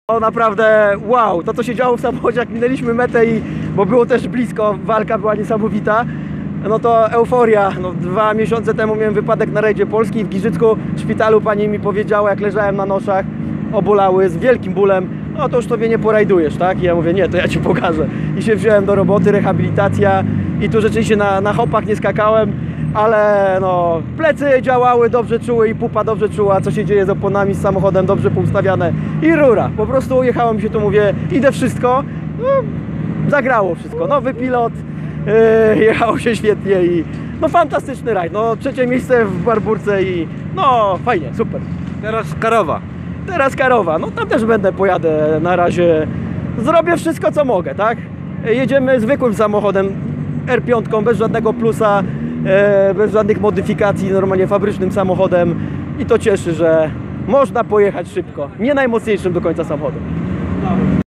O, naprawdę wow, to co się działo w samochodzie, jak minęliśmy metę bo było też blisko, walka była niesamowita, no to euforia. No, 2 miesiące temu miałem wypadek na rajdzie Polski w Giżycku, w szpitalu pani mi powiedziała, jak leżałem na noszach, obolały z wielkim bólem, no to już sobie nie porajdujesz, tak? I ja mówię, nie, to ja ci pokażę. I się wziąłem do roboty, rehabilitacja i tu rzeczywiście na hopach nie skakałem, ale no, plecy działały, dobrze czuły i pupa dobrze czuła, co się dzieje z oponami, z samochodem, dobrze poustawiane i rura. Po prostu jechałem się tu, mówię, idę wszystko, no, zagrało wszystko. Nowy pilot, jechało się świetnie i no fantastyczny rajd. No 3. miejsce w Barburce i no fajnie, super. Teraz Karowa. Teraz Karowa, no tam też pojadę na razie, zrobię wszystko co mogę, tak? Jedziemy zwykłym samochodem R5 bez żadnego plusa, bez żadnych modyfikacji, normalnie fabrycznym samochodem i to cieszy, że można pojechać szybko, nie najmocniejszym do końca samochodem.